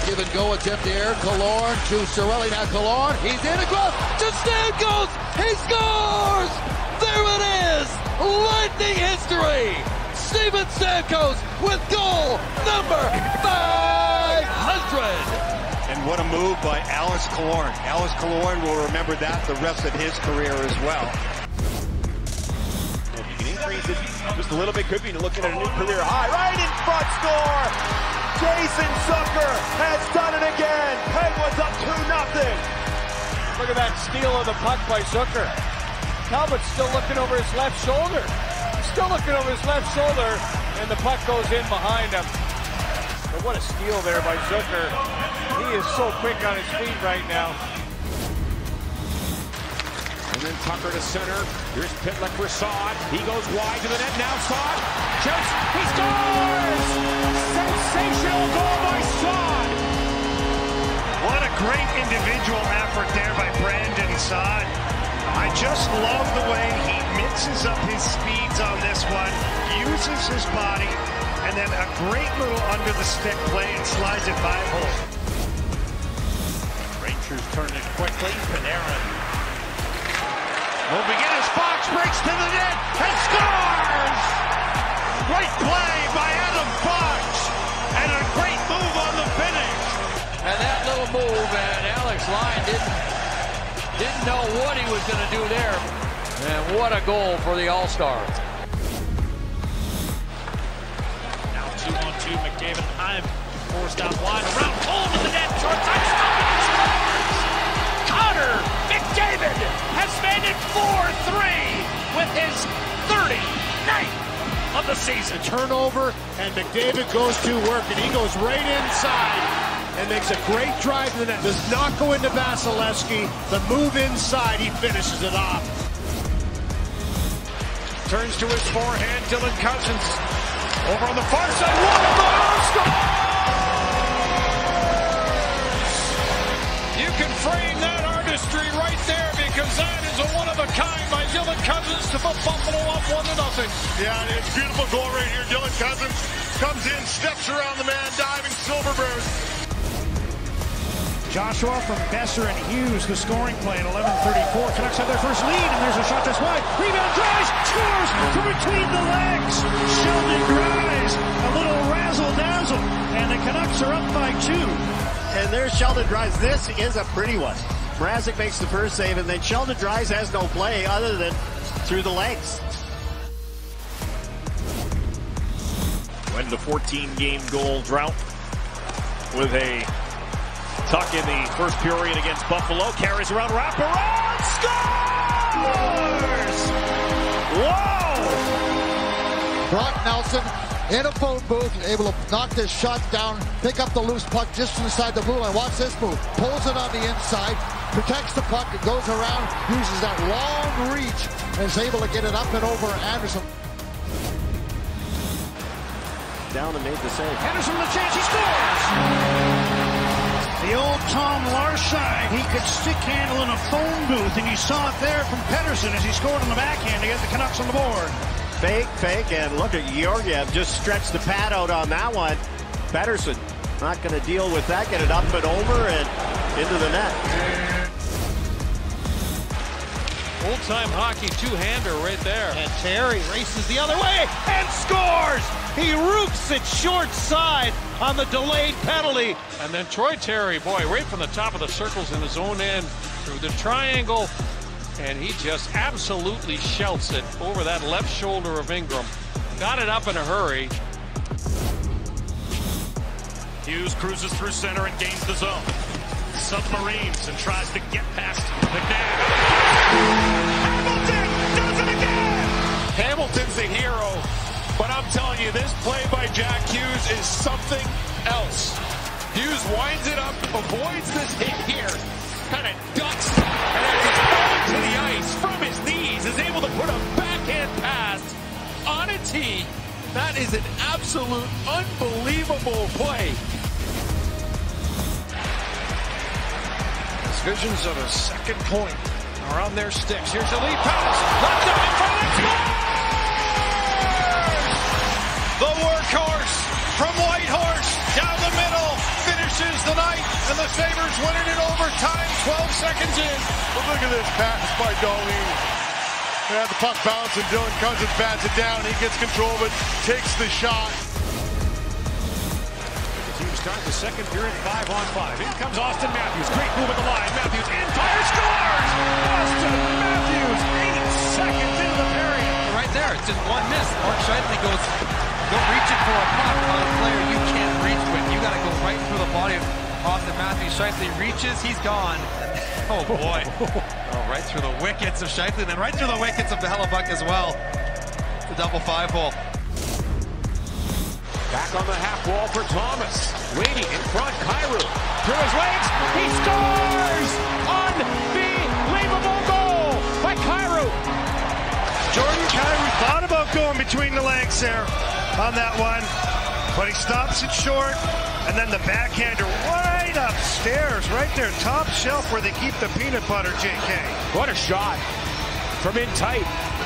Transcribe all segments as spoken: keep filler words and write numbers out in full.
give and go attempt here. Killorn to Cirelli. Now Killorn. He's in across to Stamkos. He scores! There it is! Lightning history! Steven Stamkos with goal number five hundred! And what a move by Alex Killorn. Alex Killorn will remember that the rest of his career as well. If you can increase it just a little bit, could be looking at a new career high. Right in front, score! Jason Zucker has done it again. Penguins up two nothing. Look at that steal of the puck by Zucker. Talbot's still looking over his left shoulder. Still looking over his left shoulder, and the puck goes in behind him. But what a steal there by Zucker. He is so quick on his feet right now. And then Tucker to center. Here's Pitlick for Saad. He goes wide to the net. Now Saad shoots. He scores! Sensational goal by Saad. What a great individual effort there by Brandon Saad. I just love the way he mixes up his speeds on this one, uses his body, and then a great little under the stick play and slides it by hole. Rangers turn it quickly. Panarin moving in his box, breaks to the net, and scores! Great play by Adam Fox, and a great move on the finish. And that little move, and Alex Lyon didn't, didn't know what he was going to do there. And what a goal for the All-Star. Now two on two, McDavid and Heim forced out wide, around, pulled to the net, short side, stop it, scores! Connor McDavid has made it four three with his thirty-ninth of the season. Turnover, and McDavid goes to work, and he goes right inside and makes a great drive to the net. Does not go into Vasilevsky. The move inside, he finishes it off. Turns to his forehand, Dylan Cousins. Over on the far side, what a goal! Scores! You can frame that artistry right there, because that is a one-of-a-kind by Dylan Cousins to put Buffalo up one to nothing. Yeah, it's a beautiful goal right here. Dylan Cousins comes in, steps around the man, diving silver bird. Joshua from Besser and Hughes, the scoring play at eleven thirty-four. Canucks have their first lead, and there's a shot that's wide. Rebound, Dries scores from between the legs. Sheldon Dries, a little razzle-dazzle, and the Canucks are up by two. And there's Sheldon Dries. This is a pretty one. Mrazek makes the first save, and then Sheldon Dries has no play other than through the legs. Went the fourteen game goal drought with a tuck in the first period against Buffalo. Carries around, wrap around, scores! Whoa! Brock Nelson in a phone booth, able to knock this shot down, pick up the loose puck just inside the blue line. Watch this move. Pulls it on the inside, protects the puck, it goes around, uses that long reach, and is able to get it up and over Anderson. Down and made the save. Henderson with a chance, he scores! The old Tom Larside, he could stick handle in a phone booth, and you saw it there from Pettersson as he scored on the backhand to get the Canucks on the board. Fake, fake, and look at Georgiev just stretched the pad out on that one. Pettersson not going to deal with that, get it up and over and into the net. Old-time hockey two-hander right there. And Terry races the other way and scores! He roofs it short side on the delayed penalty. And then Troy Terry, boy, right from the top of the circles in his own end, through the triangle, and he just absolutely shelts it over that left shoulder of Ingram. Got it up in a hurry. Hughes cruises through center and gains the zone. Submarines and tries to get past McNabb. Hamilton does it again! Hamilton's the hero, but I'm telling you, this play by Jack Hughes is something else. Hughes winds it up, avoids this hit here, kind of ducks, and as he's falling to the ice from his knees, is able to put a backhand pass on a tee. That is an absolute unbelievable play. Visions of a second point are on their sticks. Here's a lead pass. Left up in front of the score! The workhorse from Whitehorse down the middle finishes the night. and the Sabres win it in overtime, twelve seconds in. But look at this pass by Darlene. They have the puck bounce and Dylan Cousins bats it down. He gets control of it, takes the shot. The team starts the second period five on five. In comes Austin Matthews. Great move at the line. Matthews in, fire, scores! Austin Matthews, eight seconds into the period. Right there, it's just one miss. Mark Scheifele goes, go reach it for a puck on a player you can't reach with. You got to go right through the body of Austin Matthews. Scheifele reaches, he's gone. Oh boy. Oh, right through the wickets of Scheifele, and then right through the wickets of the Hellebuck as well. It's a double five hole. Back on the half wall for Thomas. Waiting in front, Kyrou. Through his legs, he scores! Unbelievable goal by Kyrou. Jordan Kyrou thought about going between the legs there on that one, but he stops it short, and then the backhander right upstairs, right there, top shelf where they keep the peanut butter, J K. What a shot from in tight.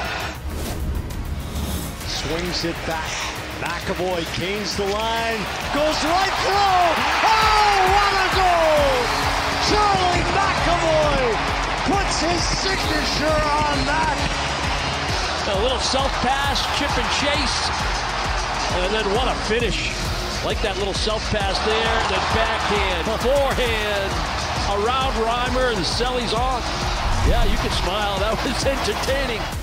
Swings it back. McAvoy canes the line, goes right through. Oh, what a goal! Charlie McAvoy puts his signature on that. A little self-pass, chip and chase, and then what a finish. Like that little self-pass there, then backhand, forehand, around Reimer, and Selly's on. Yeah, you can smile. That was entertaining.